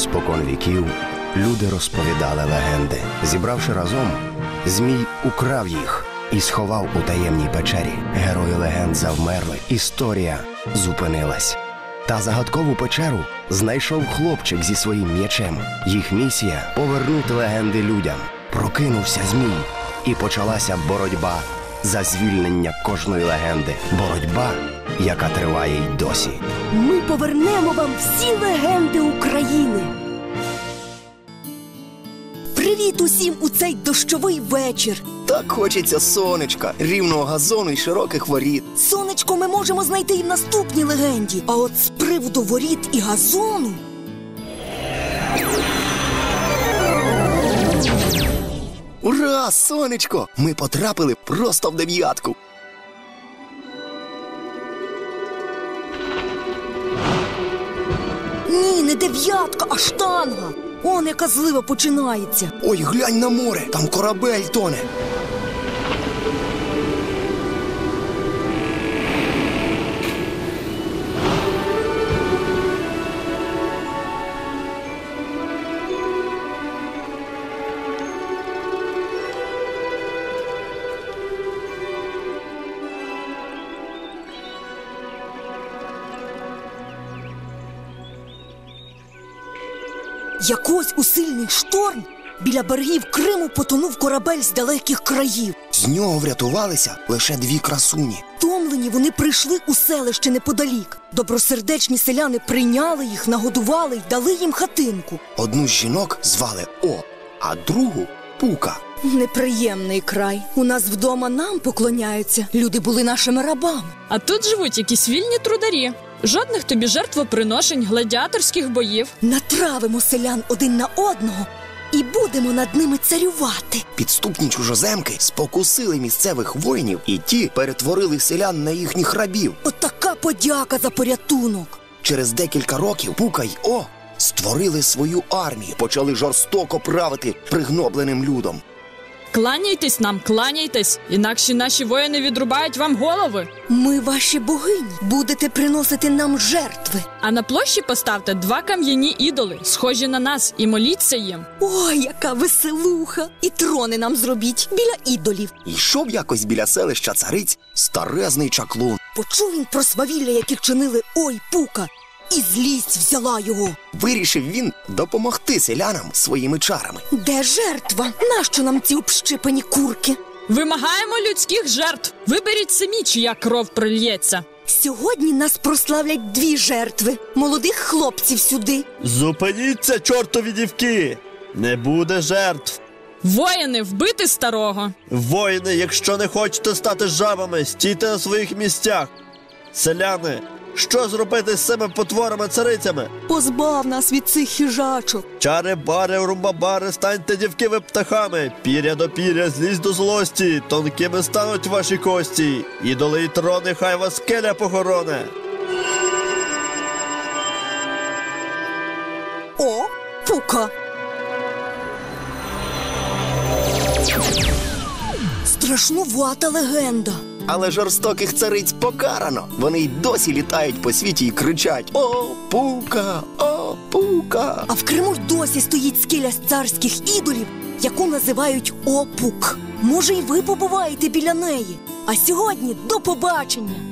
Спокон віків люди розповідали легенди. Зібравши разом, Змій украв їх і сховав у таємній печері. Герої легенд завмерли, історія зупинилась. Та загадкову печеру знайшов хлопчик зі своїм м'ячем. Їх місія – повернути легенди людям. Прокинувся Змій, і почалася боротьба за звільнення кожної легенди. Боротьба, яка триває й досі. Ми повернемо вам всі легенди України. Привіт усім у цей дощовий вечір. Так хочеться сонечка, рівного газону і широких воріт. Сонечко ми можемо знайти і в наступній легенді. А от з приводу воріт і газону... Ура, сонечко! Ми потрапили просто в дев'ятку. Ні, не дев'ятка, а штанга. Он яка злива починається. Ой, глянь на море, там корабель тоне. Якось у сильний шторм біля берегів Криму потонув корабель з далеких країв. З нього врятувалися лише дві красуні. Втомлені вони прийшли у селище неподалік. Добросердечні селяни прийняли їх, нагодували й дали їм хатинку. Одну з жінок звали О, а другу – Пука. Неприємний край. У нас вдома нам поклоняються. Люди були нашими рабами. А тут живуть якісь вільні трударі. Жодних тобі жертвоприношень, гладіаторських боїв. Натравимо селян один на одного і будемо над ними царювати. Підступні чужоземки спокусили місцевих воїнів, і ті перетворили селян на їхніх рабів. От така подяка за порятунок. Через декілька років Пука й О створили свою армію, почали жорстоко правити пригнобленим людом. Кланяйтесь нам, кланяйтесь, інакше наші воїни відрубають вам голови. Ми ваші богині, будете приносити нам жертви. А на площі поставте 2 кам'яні ідоли, схожі на нас, і моліться їм. Ой, яка веселуха! І трони нам зробіть біля ідолів. Йшов якось біля селища цариць старезний чаклун. Почув він про свавілля, які вчинили Ой, Пука, і злість взяла його. Вирішив він допомогти селянам своїми чарами. Де жертва? Нащо нам ці общипані курки? Вимагаємо людських жертв. Виберіть самі, чия кров прольється. Сьогодні нас прославлять 2 жертви. Молодих хлопців сюди. Зупиніться, чортові дівки! Не буде жертв. Воїни, вбити старого. Воїни, якщо не хочете стати жабами, стійте на своїх місцях. Селяни, що зробити з цими потворами-царицями? Позбав нас від цих хижачок. Чари-бари, румбабари, станьте, дівки, ви птахами. Піря до піря, злізь до злості. Тонкими стануть ваші кості. Ідоли й трони, хай вас скеля похороне. О, Пука! Страшнувата легенда. Але жорстоких цариць покарано. Вони й досі літають по світі і кричать: «О, Пука! О, Пука!» А в Криму й досі стоїть скеля з царських ідолів, яку називають Опук. Може, й ви побуваєте біля неї. А сьогодні до побачення!